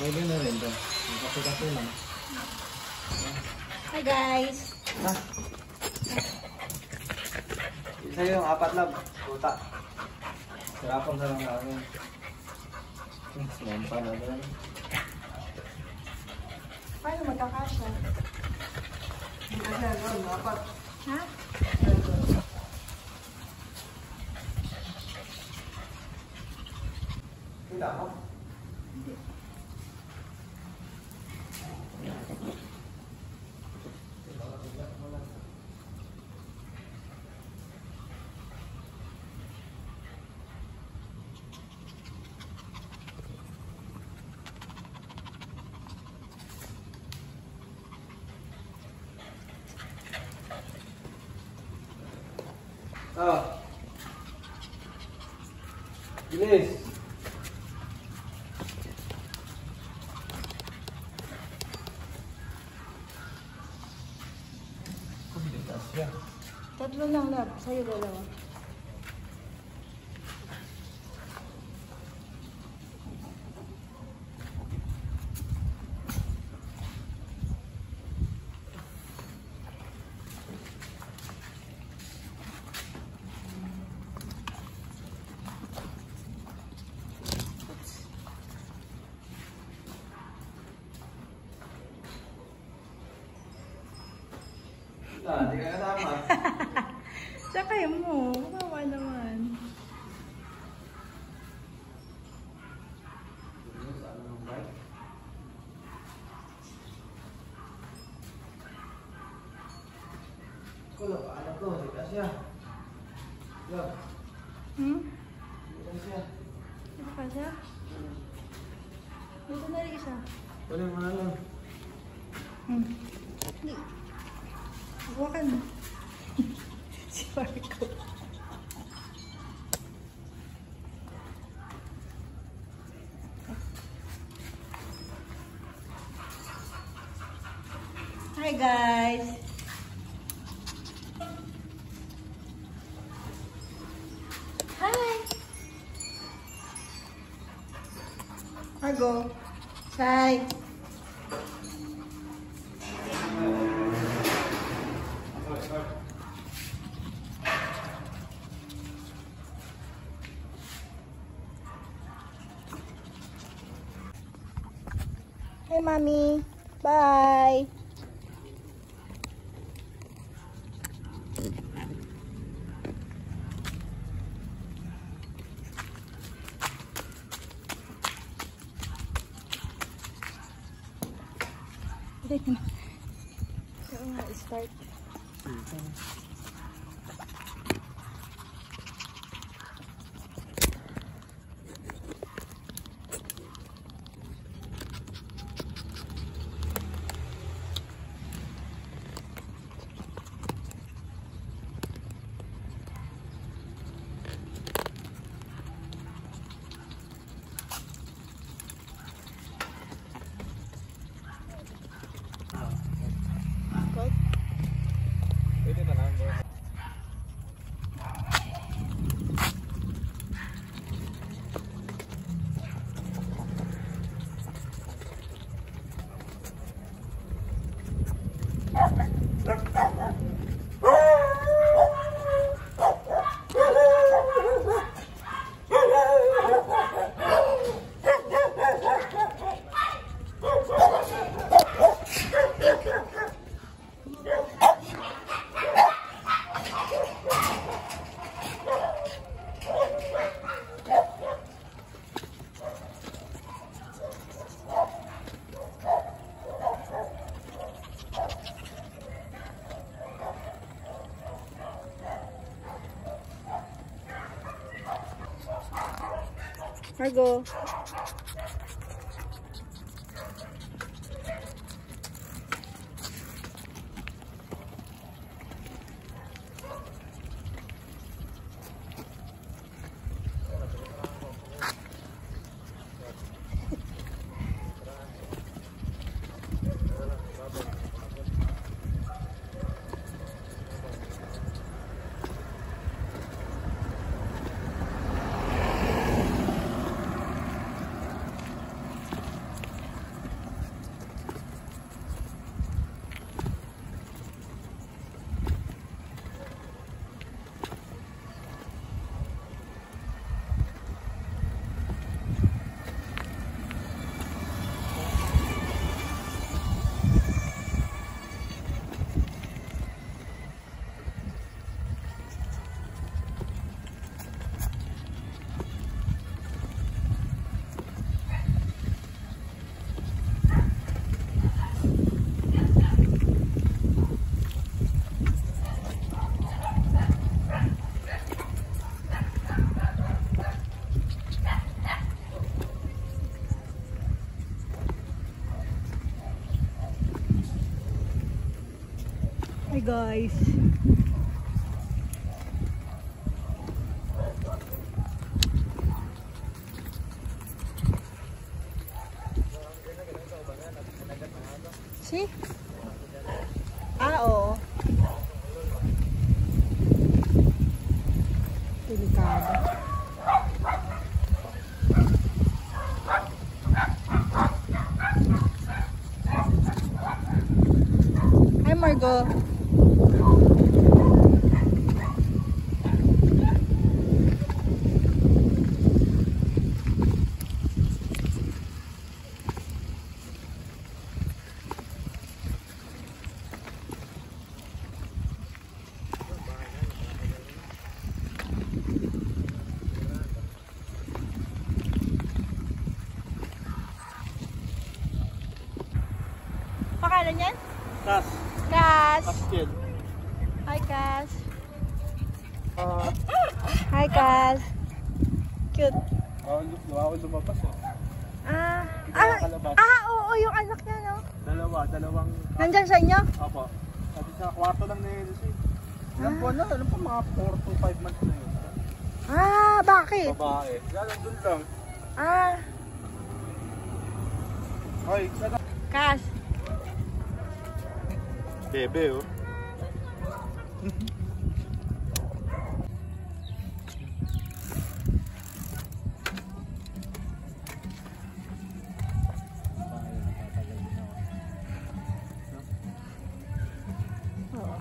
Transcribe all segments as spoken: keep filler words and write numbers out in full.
Pwede na rin to. Magkape-kape lang. Hi guys! Ha? Isa yung apat lang. Tuta. Sirapon sa lang namin. Sumampa na doon. Paano magkakasya? Magkasya doon, apat. Ha? Kita mo? Hindi. Oh. Bilis. Tatlo lang lab. Sa'yo dalawa. Ah, hindi ka kasama. Sakay mo. Kawawa naman. Kulo, ano to? Di kasya. Yo. Hmm? Di kasya. Ano ka siya? Dito na rin isa. Kunin mo na lang. Hmm. Hindi. Hawakan mo. Si Marco. Hi guys. Hi. Margo. Hi. Hey, mommy. Bye. Start. Pwede ka na, bro. Margo. guys. See? Ah, oo. Delikado. Hi, Margo. Pangalan yan? Tas. Cass. Kid. Hi, Cass. Hi, Cass. Cute. Bawal lumabas eh. Ah, Hindi ah, nakakalabas. ah, oo, yung anak niya, no? Dalawa, dalawang... Nandyan sa inyo? Apo. Sabi sa kwarto lang na yun siya. Ilang Ah. buwan na, alam po mga four to five months na yun. Ah, bakit? Babae. Yan, nandun lang. Ah, Ay, sana. Cass. Bebe, oh. Oo.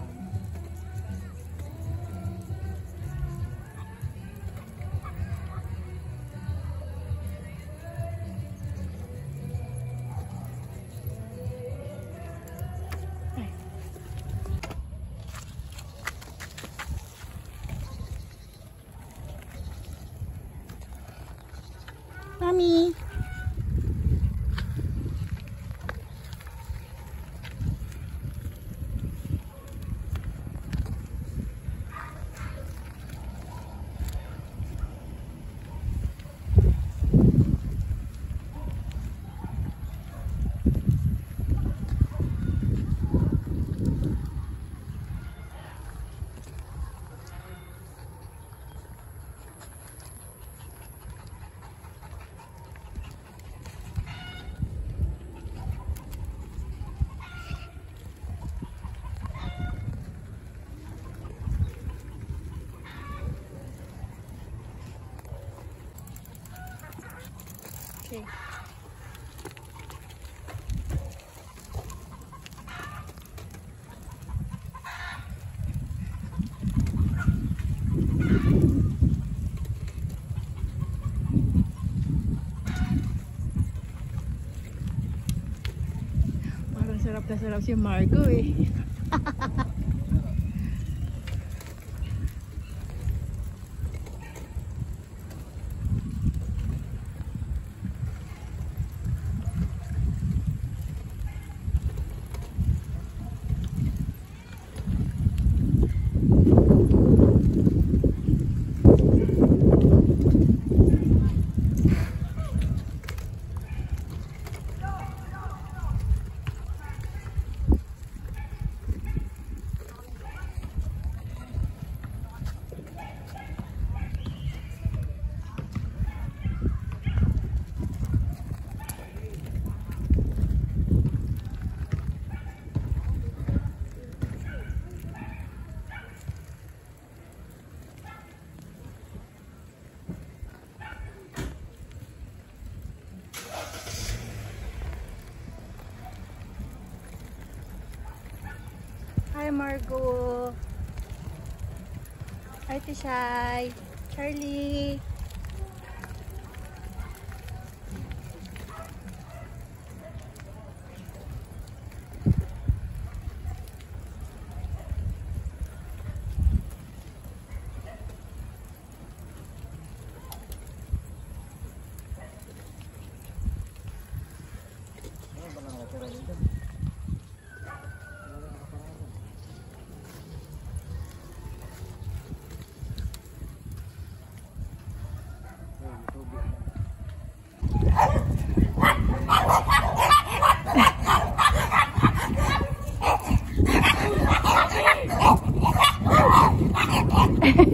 Mami. Okay. Parang sarap na sarap si Margo eh. Hi, Margo. Hi, Tishay. Charlie.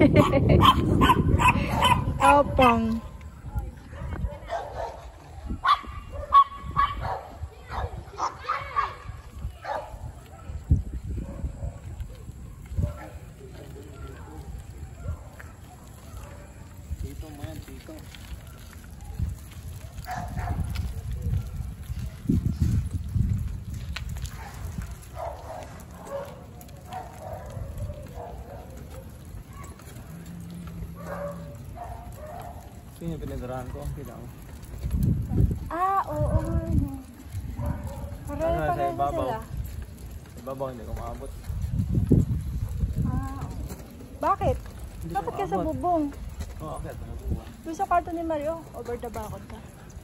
Opong. Dito mo yan, dito. Sino yung pinagdaraan ko? Kita mo. Ah, oo nga. No. Pareho Ano, sa pareho ibabaw? sila. Sa ibabaw, hindi ko maabot. Ah, bakit? Hindi Bakit ko ka sa maabot. bubong? Oo, oh, akit. Doon sa kwarto ni Mario, over the bakod ka.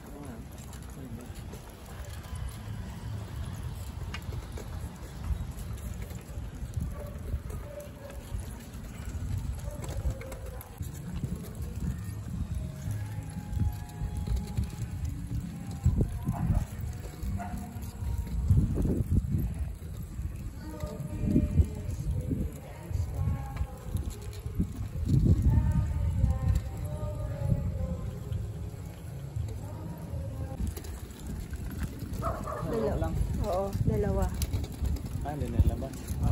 Dalawa lang. Oo, dalawa. Ah, hindi nilabas.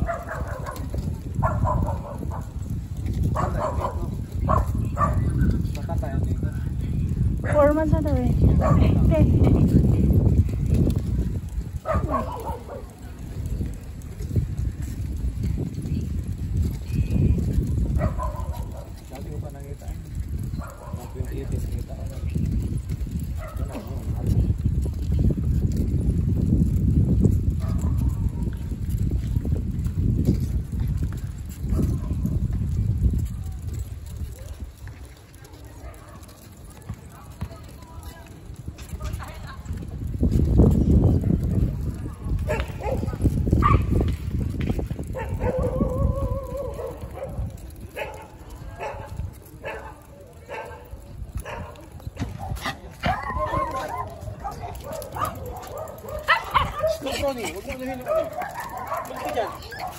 Baka tayo dito. Four months na daw eh. Okay. Sabi ko pa nakita. Mga twenty eighteen nakita ko na. Wala ko. Tony, huwag mo nahin ako. Huwag ka dyan.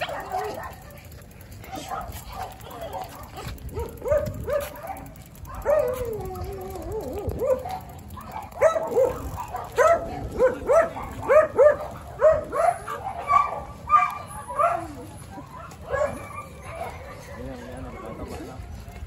Ayan, ayan, nagtataba na.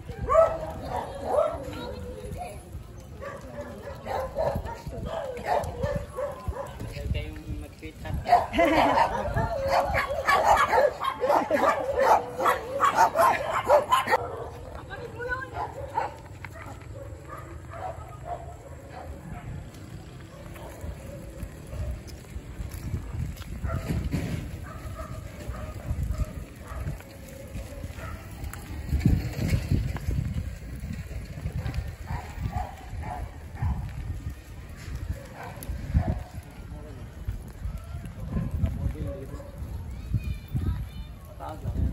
Taas lang yan.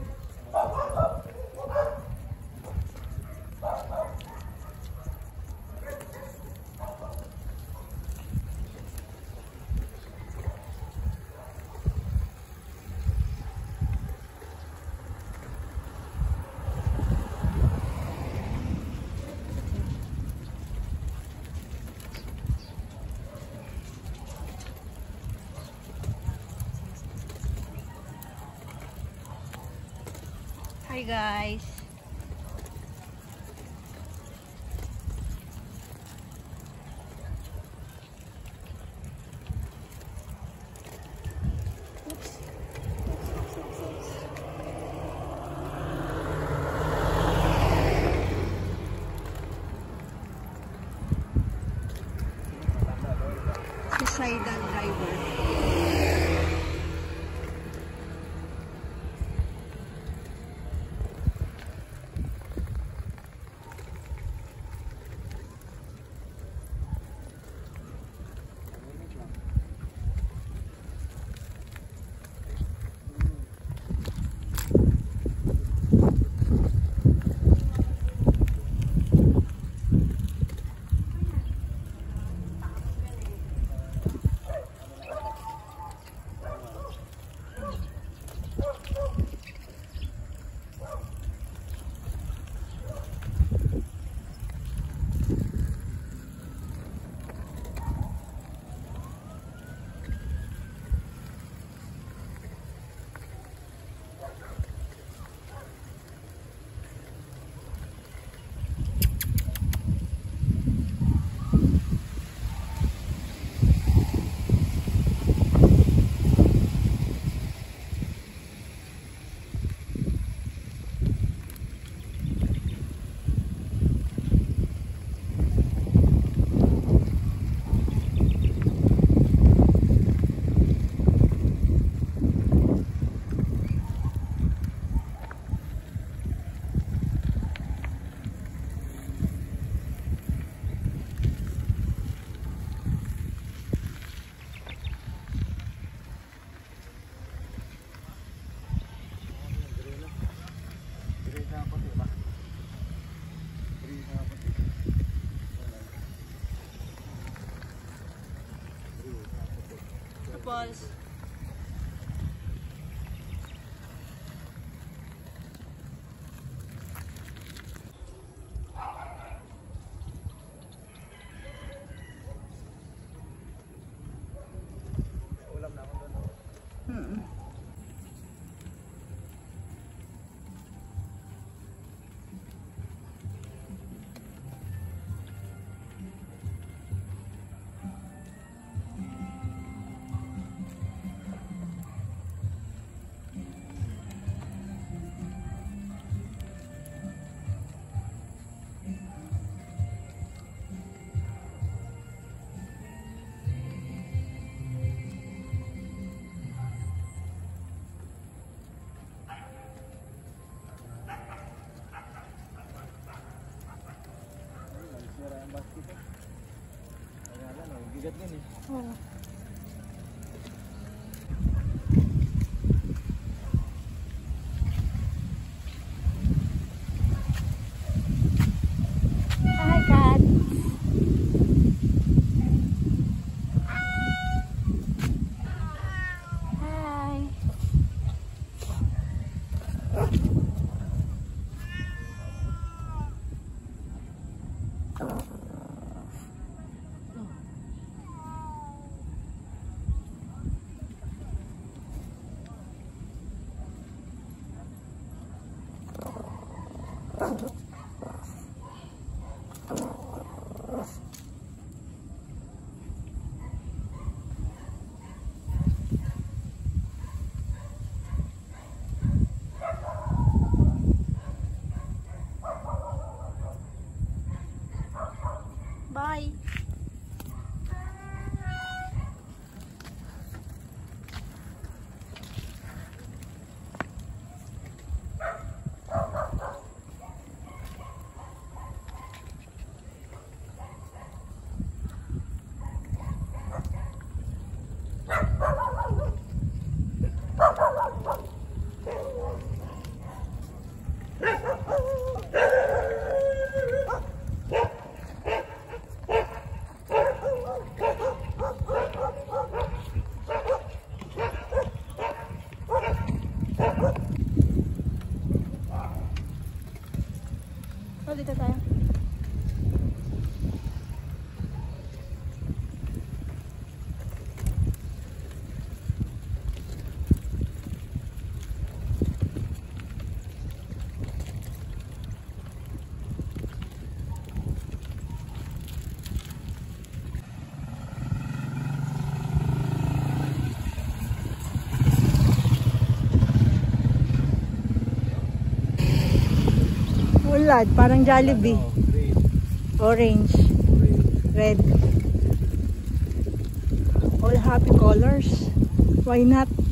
Hi guys. Suicidal driver. Falls. Ulam na ako doon. Hmm. Sira yung basket ko. Kaya lang, oh, bigat yan eh. Oh. Hi, cat. Hi. Bye. Oh, dito tayo. Ulad, parang Jollibee. Orange, red. All happy colors. Why not?